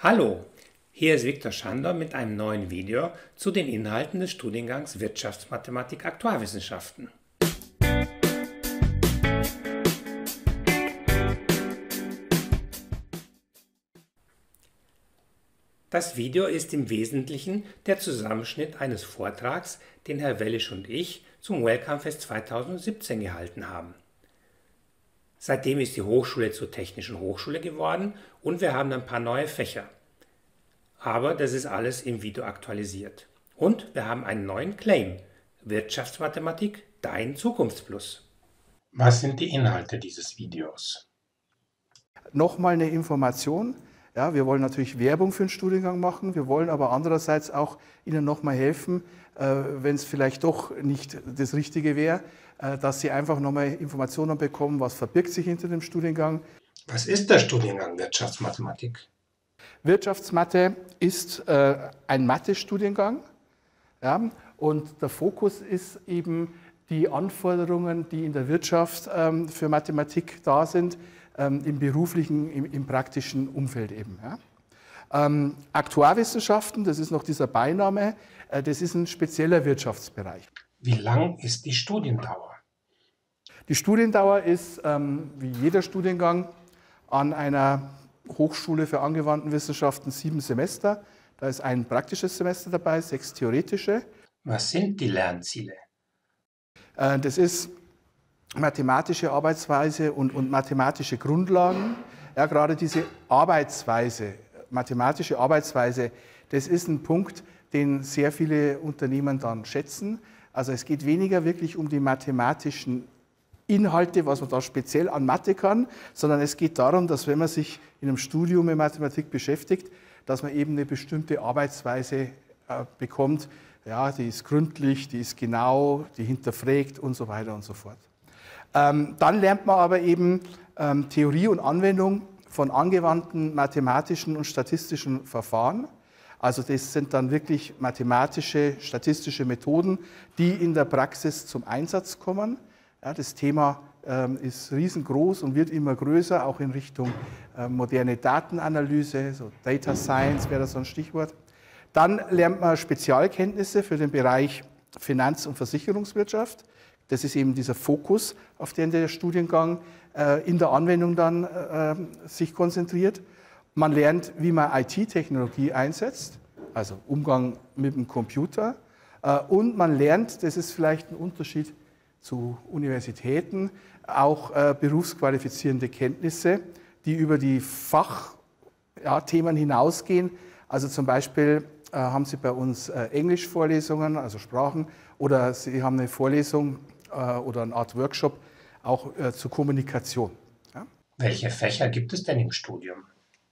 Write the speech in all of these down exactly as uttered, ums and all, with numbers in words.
Hallo, hier ist Viktor Schander mit einem neuen Video zu den Inhalten des Studiengangs Wirtschaftsmathematik Aktuarwissenschaften. Das Video ist im Wesentlichen der Zusammenschnitt eines Vortrags, den Herr Wellisch und ich zum Welcome Fest zweitausendsiebzehn gehalten haben. Seitdem ist die Hochschule zur Technischen Hochschule geworden und wir haben ein paar neue Fächer. Aber das ist alles im Video aktualisiert. Und wir haben einen neuen Claim: Wirtschaftsmathematik, dein Zukunftsplus. Was sind die Inhalte dieses Videos? Nochmal eine Information. Ja, wir wollen natürlich Werbung für den Studiengang machen, wir wollen aber andererseits auch Ihnen nochmal helfen, äh, wenn es vielleicht doch nicht das Richtige wäre, äh, dass Sie einfach nochmal Informationen bekommen, was verbirgt sich hinter dem Studiengang. Was ist der Studiengang Wirtschaftsmathematik? Wirtschaftsmathe ist äh, ein Mathe-Studiengang, ja, und der Fokus ist eben die Anforderungen, die in der Wirtschaft ähm, für Mathematik da sind, ähm, im beruflichen, im, im praktischen Umfeld eben. Ja. Ähm, Aktuarwissenschaften, das ist noch dieser Beiname, äh, das ist ein spezieller Wirtschaftsbereich. Wie lang ist die Studiendauer? Die Studiendauer ist, ähm, wie jeder Studiengang, an einer Hochschule für angewandten Wissenschaften sieben Semester. Da ist ein praktisches Semester dabei, sechs theoretische. Was sind die Lernziele? Äh, das ist mathematische Arbeitsweise und, und mathematische Grundlagen. Ja, gerade diese Arbeitsweise, mathematische Arbeitsweise, das ist ein Punkt, den sehr viele Unternehmen dann schätzen. Also es geht weniger wirklich um die mathematischen Inhalte, was man da speziell an Mathe kann, sondern es geht darum, dass wenn man sich in einem Studium mit Mathematik beschäftigt, dass man eben eine bestimmte Arbeitsweise äh, bekommt. Ja, die ist gründlich, die ist genau, die hinterfragt und so weiter und so fort. Ähm, dann lernt man aber eben ähm, Theorie und Anwendung von angewandten mathematischen und statistischen Verfahren. Also das sind dann wirklich mathematische, statistische Methoden, die in der Praxis zum Einsatz kommen. Ja, das Thema ähm, ist riesengroß und wird immer größer, auch in Richtung äh, moderne Datenanalyse, so Data Science wäre das so ein Stichwort. Dann lernt man Spezialkenntnisse für den Bereich Finanz- und Versicherungswirtschaft. Das ist eben dieser Fokus, auf den der Studiengang äh, in der Anwendung dann äh, sich konzentriert. Man lernt, wie man I T-Technologie einsetzt, also Umgang mit dem Computer. Äh, und man lernt, das ist vielleicht ein Unterschied zu Universitäten, auch äh, berufsqualifizierende Kenntnisse, die über die Fachthemen ja, hinausgehen. Also zum Beispiel äh, haben Sie bei uns äh, Englischvorlesungen, also Sprachen, oder Sie haben eine Vorlesung äh, oder eine Art Workshop auch äh, zur Kommunikation. Ja? Welche Fächer gibt es denn im Studium?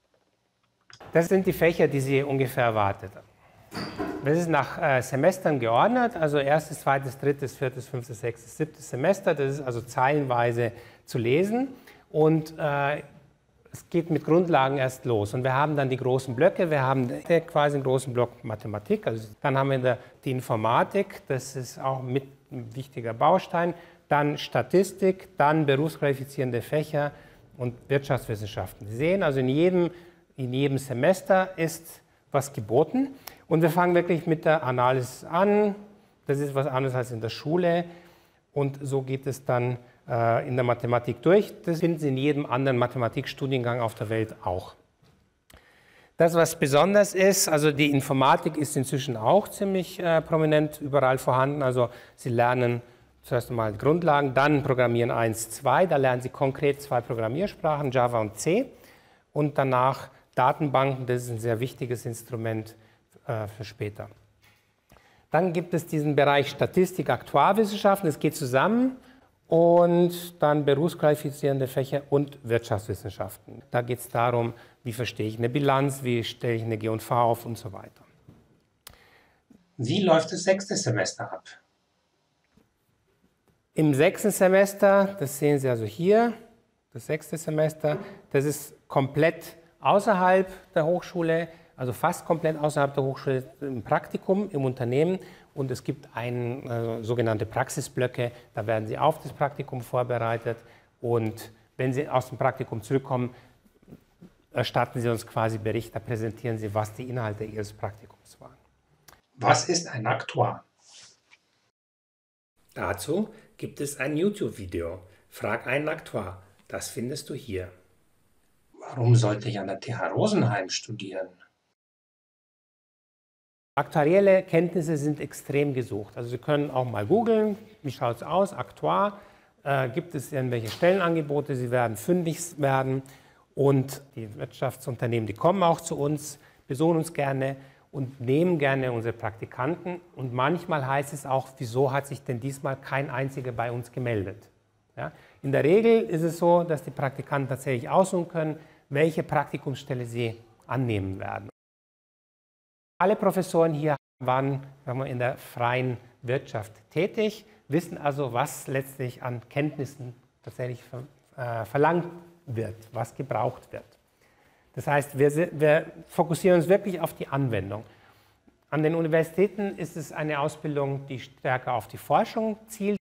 Das sind die Fächer, die Sie ungefähr erwartet haben. Das ist nach äh, Semestern geordnet, also erstes, zweites, drittes, viertes, fünftes, sechstes, siebtes Semester. Das ist also zeilenweise zu lesen und äh, es geht mit Grundlagen erst los. Und wir haben dann die großen Blöcke, wir haben quasi einen großen Block Mathematik, also dann haben wir die Informatik, das ist auch mit ein wichtiger Baustein, dann Statistik, dann berufsqualifizierende Fächer und Wirtschaftswissenschaften. Sie sehen also in jedem, in jedem Semester ist was geboten. Und wir fangen wirklich mit der Analysis an. Das ist was anderes als in der Schule. Und so geht es dann äh, in der Mathematik durch. Das finden Sie in jedem anderen Mathematikstudiengang auf der Welt auch. Das, was besonders ist, also die Informatik ist inzwischen auch ziemlich äh, prominent überall vorhanden. Also Sie lernen zuerst einmal Grundlagen, dann Programmieren eins, zwei. Da lernen Sie konkret zwei Programmiersprachen, Java und C. Und danach Datenbanken, das ist ein sehr wichtiges Instrument äh, für später. Dann gibt es diesen Bereich Statistik, Aktuarwissenschaften, das geht zusammen, und dann berufsqualifizierende Fächer und Wirtschaftswissenschaften. Da geht es darum, wie verstehe ich eine Bilanz, wie stelle ich eine G und V auf und so weiter. Wie läuft das sechste Semester ab? Im sechsten Semester, das sehen Sie also hier, das sechste Semester, das ist komplett außerhalb der Hochschule, also fast komplett außerhalb der Hochschule, im Praktikum im Unternehmen, und es gibt ein, äh, sogenannte Praxisblöcke, da werden Sie auf das Praktikum vorbereitet, und wenn Sie aus dem Praktikum zurückkommen, erstatten Sie uns quasi Bericht, da präsentieren Sie, was die Inhalte Ihres Praktikums waren. Was ist ein Aktuar? Dazu gibt es ein YouTube-Video. Frag einen Aktuar. Das findest du hier. Warum sollte ich an der T H Rosenheim studieren? Aktuarielle Kenntnisse sind extrem gesucht. Also Sie können auch mal googeln, wie schaut es aus, Aktuar, äh, gibt es irgendwelche Stellenangebote, Sie werden fündig werden und die Wirtschaftsunternehmen, die kommen auch zu uns, besuchen uns gerne und nehmen gerne unsere Praktikanten und manchmal heißt es auch, wieso hat sich denn diesmal kein einziger bei uns gemeldet? Ja? In der Regel ist es so, dass die Praktikanten tatsächlich aussuchen können, welche Praktikumsstelle sie annehmen werden. Alle Professoren hier waren sagen wir, in der freien Wirtschaft tätig, wissen also, was letztlich an Kenntnissen tatsächlich äh, verlangt wird, was gebraucht wird. Das heißt, wir, wir fokussieren uns wirklich auf die Anwendung. An den Universitäten ist es eine Ausbildung, die stärker auf die Forschung zielt.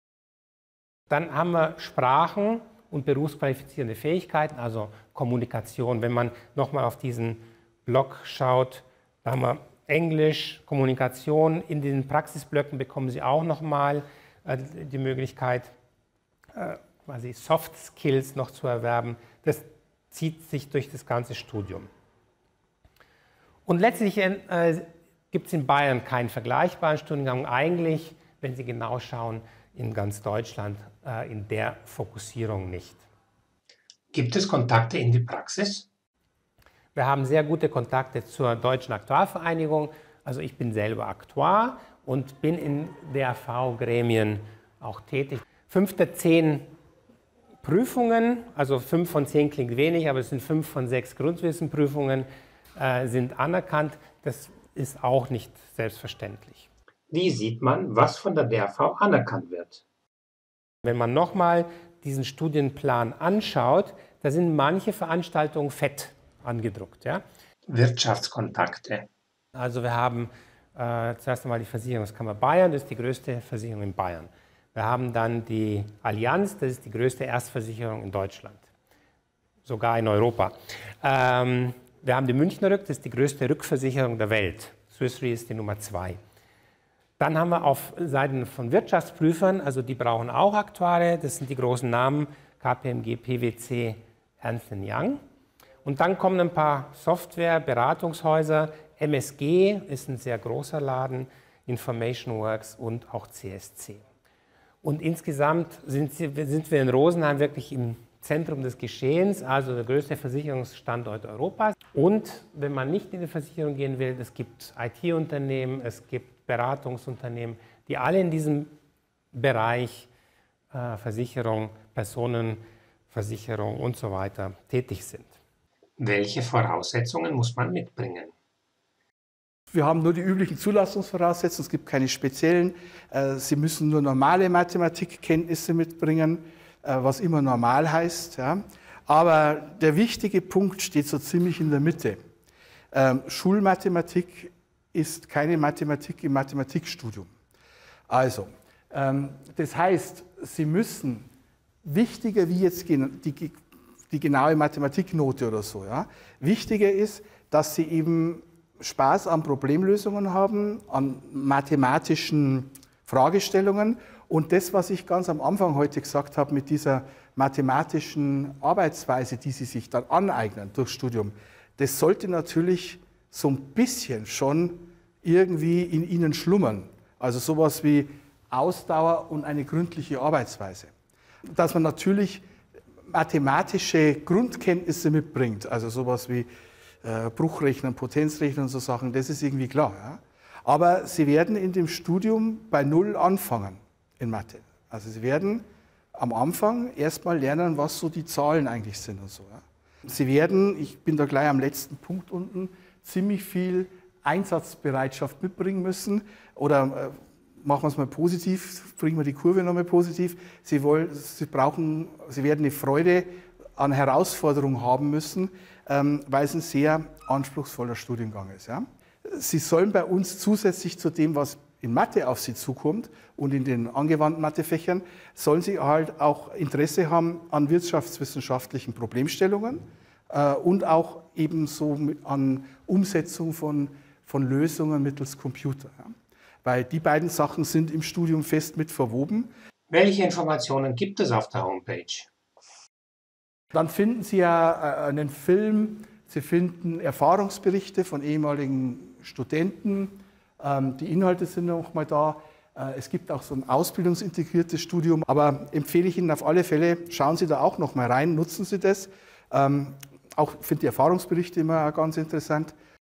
Dann haben wir Sprachen und berufsqualifizierende Fähigkeiten, also Kommunikation. Wenn man nochmal auf diesen Block schaut, da haben wir Englisch, Kommunikation. In den Praxisblöcken bekommen Sie auch nochmal äh, die Möglichkeit, äh, quasi Soft Skills noch zu erwerben. Das zieht sich durch das ganze Studium. Und letztlich äh, gibt es in Bayern keinen vergleichbaren Studiengang. Eigentlich, wenn Sie genau schauen, in ganz Deutschland äh, in der Fokussierung nicht. Gibt es Kontakte in die Praxis? Wir haben sehr gute Kontakte zur Deutschen Aktuarvereinigung. Also ich bin selber Aktuar und bin in D R V-Gremien auch tätig. Fünf der zehn Prüfungen, also fünf von zehn klingt wenig, aber es sind fünf von sechs Grundwissenprüfungen, äh, sind anerkannt. Das ist auch nicht selbstverständlich. Wie sieht man, was von der D R V anerkannt wird? Wenn man nochmal diesen Studienplan anschaut, da sind manche Veranstaltungen fett angedruckt. Ja? Wirtschaftskontakte. Also wir haben äh, zuerst einmal die Versicherungskammer Bayern, das ist die größte Versicherung in Bayern. Wir haben dann die Allianz, das ist die größte Erstversicherung in Deutschland, sogar in Europa. Ähm, wir haben die Münchner Rück, das ist die größte Rückversicherung der Welt. Swiss Re ist die Nummer zwei. Dann haben wir auf Seiten von Wirtschaftsprüfern, also die brauchen auch Aktuare, das sind die großen Namen, K P M G, P W C, Ernst und Young. Und dann kommen ein paar Software, Beratungshäuser, M S G ist ein sehr großer Laden, Information Works und auch C S C. Und insgesamt sind, sie, sind wir in Rosenheim wirklich im Zentrum des Geschehens, also der größte Versicherungsstandort Europas. Und wenn man nicht in die Versicherung gehen will, es gibt I T-Unternehmen, es gibt Beratungsunternehmen, die alle in diesem Bereich äh, Versicherung, Personenversicherung und so weiter tätig sind. Welche Voraussetzungen muss man mitbringen? Wir haben nur die üblichen Zulassungsvoraussetzungen, es gibt keine speziellen. Sie müssen nur normale Mathematikkenntnisse mitbringen, was immer normal heißt. Ja. Aber der wichtige Punkt steht so ziemlich in der Mitte. Schulmathematik ist keine Mathematik im Mathematikstudium. Also, das heißt, Sie müssen, wichtiger wie jetzt die, die genaue Mathematiknote oder so, ja, wichtiger ist, dass Sie eben Spaß an Problemlösungen haben, an mathematischen Fragestellungen und das, was ich ganz am Anfang heute gesagt habe, mit dieser mathematischen Arbeitsweise, die Sie sich dann aneignen durch Studium, das sollte natürlich so ein bisschen schon irgendwie in Ihnen schlummern. Also sowas wie Ausdauer und eine gründliche Arbeitsweise. Dass man natürlich mathematische Grundkenntnisse mitbringt, also sowas wie äh, Bruchrechnen, Potenzrechnen und so Sachen, das ist irgendwie klar. Ja? Aber Sie werden in dem Studium bei Null anfangen in Mathe. Also Sie werden am Anfang erstmal lernen, was so die Zahlen eigentlich sind und so. Ja? Sie werden, ich bin da gleich am letzten Punkt unten, ziemlich viel Einsatzbereitschaft mitbringen müssen oder äh, machen wir es mal positiv, bringen wir die Kurve nochmal positiv. Sie, wollen, Sie, brauchen, Sie werden eine Freude an Herausforderungen haben müssen, ähm, weil es ein sehr anspruchsvoller Studiengang ist. Ja? Sie sollen bei uns zusätzlich zu dem, was in Mathe auf Sie zukommt und in den angewandten Mathefächern, sollen Sie halt auch Interesse haben an wirtschaftswissenschaftlichen Problemstellungen, äh, und auch ebenso an Umsetzung von, von Lösungen mittels Computer. Ja. Weil die beiden Sachen sind im Studium fest mit verwoben. Welche Informationen gibt es auf der Homepage? Dann finden Sie ja einen Film, Sie finden Erfahrungsberichte von ehemaligen Studenten. Die Inhalte sind noch mal da. Es gibt auch so ein ausbildungsintegriertes Studium. Aber empfehle ich Ihnen auf alle Fälle, schauen Sie da auch noch mal rein, nutzen Sie das. Auch finde die Erfahrungsberichte immer ganz interessant.